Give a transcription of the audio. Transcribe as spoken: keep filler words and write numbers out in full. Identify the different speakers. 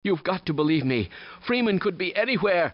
Speaker 1: You've got to believe me. Freeman could be anywhere.